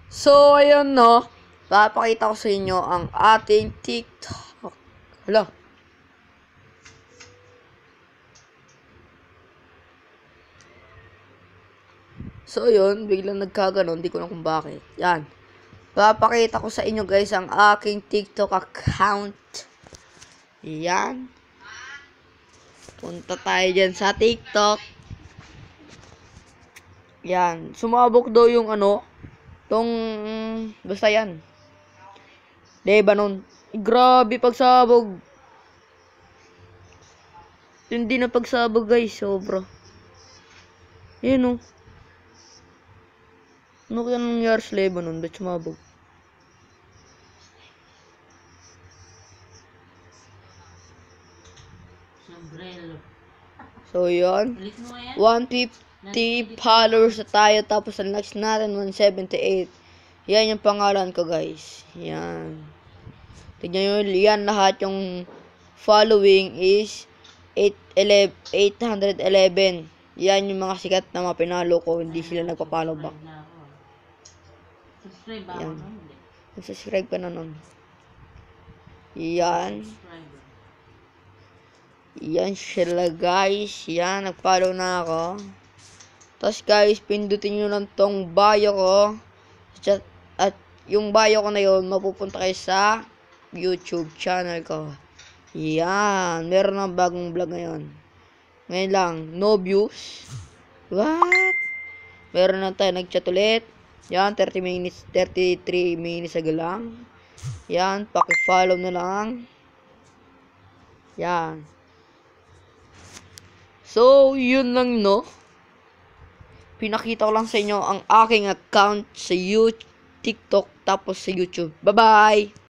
So, ayun no. Papakita ko sa inyo ang ating TikTok. Hala. So, yun. Biglang nagkaganon. Hindi ko lang kung bakit. Yan. Papakita ko sa inyo guys ang aking TikTok account. Yan. Punta tayo dyan sa TikTok. Yan. Sumabog daw yung ano. Basta yan. Lebanon. Grabe pagsabog. Hindi na pagsabog guys. Sobra. Yan o. Ano kaya nangyari sa Lebanon? Ba't sumabog? So, yun. 150 followers na tayo. Tapos, ang likes natin, 178. Yan yung pangalan ko, guys. Yan. Tignan nyo, yan lahat yung following is 811. Yan yung mga sikat na mga pinalo ko. Hindi sila nagpa-follow back. Yan. Nag-subscribe ka na nun. Yan. Yan sila guys. Yan. Nag-follow na ako. Tapos guys, pindutin nyo lang tong bio ko. At yung bio ko na yun, mapupunta kayo sa YouTube channel ko. Yan. Meron na bagong vlog ngayon. Ngayon lang. No views. What? Meron na tayo nag-chat ulit. Yan, 33 minutes ago lang. Yan, paki-follow na lang. Yan. So, yun lang no. Pinakita ko lang sa inyo ang aking account sa TikTok tapos sa YouTube. Bye-bye!